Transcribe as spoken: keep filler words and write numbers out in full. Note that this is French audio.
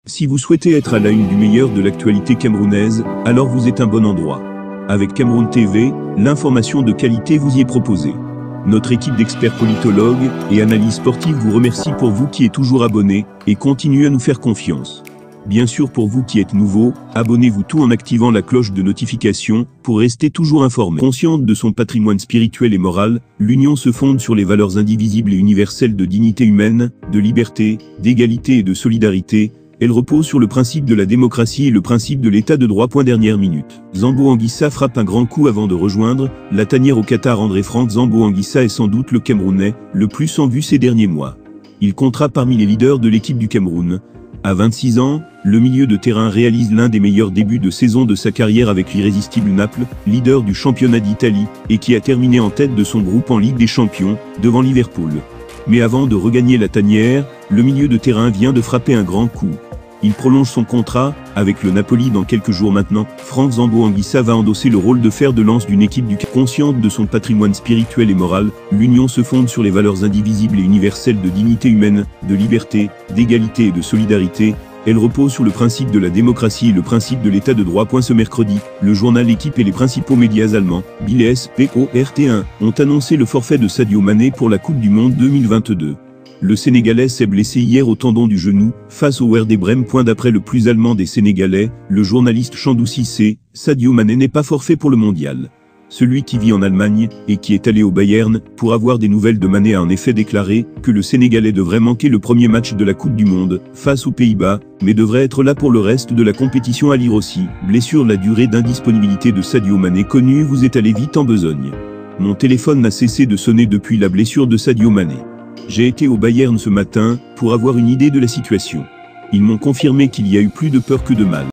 Si vous souhaitez être à la une du meilleur de l'actualité camerounaise, alors vous êtes un bon endroit. Avec Cameroun T V, l'information de qualité vous y est proposée. Notre équipe d'experts politologues et analystes sportives vous remercie pour vous qui êtes toujours abonnés et continue à nous faire confiance. Bien sûr, pour vous qui êtes nouveaux, abonnez-vous tout en activant la cloche de notification pour rester toujours informé. Consciente de son patrimoine spirituel et moral, l'Union se fonde sur les valeurs indivisibles et universelles de dignité humaine, de liberté, d'égalité et de solidarité. Elle repose sur le principe de la démocratie et le principe de l'état de droit. Point dernière minute. Zambo Anguissa frappe un grand coup avant de rejoindre la tanière au Qatar. André Franck Zambo Anguissa est sans doute le Camerounais le plus en vue ces derniers mois. Il comptera parmi les leaders de l'équipe du Cameroun. À vingt-six ans, le milieu de terrain réalise l'un des meilleurs débuts de saison de sa carrière avec l'irrésistible Naples, leader du championnat d'Italie, et qui a terminé en tête de son groupe en Ligue des Champions, devant Liverpool. Mais avant de regagner la tanière, le milieu de terrain vient de frapper un grand coup. Il prolonge son contrat avec le Napoli dans quelques jours maintenant. Franck Zambo Anguissa va endosser le rôle de fer de lance d'une équipe du consciente de son patrimoine spirituel et moral. L'Union se fonde sur les valeurs indivisibles et universelles de dignité humaine, de liberté, d'égalité et de solidarité. Elle repose sur le principe de la démocratie et le principe de l'état de droit. Ce mercredi, le journal L'Équipe et les principaux médias allemands, Bild, P O R T un, ont annoncé le forfait de Sadio Mané pour la Coupe du Monde deux mille vingt-deux. Le Sénégalais s'est blessé hier au tendon du genou, face au Werder Brême. D'après le plus allemand des Sénégalais, le journaliste Chandou Cissé, Sadio Mané n'est pas forfait pour le mondial. Celui qui vit en Allemagne, et qui est allé au Bayern, pour avoir des nouvelles de Mané a en effet déclaré que le Sénégalais devrait manquer le premier match de la Coupe du Monde, face aux Pays-Bas, mais devrait être là pour le reste de la compétition. À lire aussi, blessure. La durée d'indisponibilité de Sadio Mané connue. Vous êtes allé vite en besogne. Mon téléphone n'a cessé de sonner depuis la blessure de Sadio Mané. J'ai été au Bayern ce matin, pour avoir une idée de la situation. Ils m'ont confirmé qu'il y a eu plus de peur que de mal.